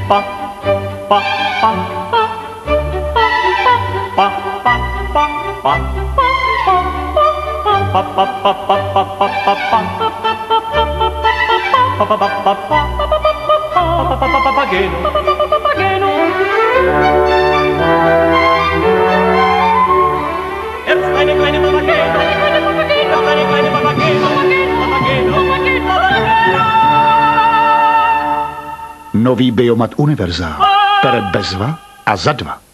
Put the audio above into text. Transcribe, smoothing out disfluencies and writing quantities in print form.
pa, pa, pa, pa, pa, pa, Nový Biomat Univerzál. Pere bezva a za 2.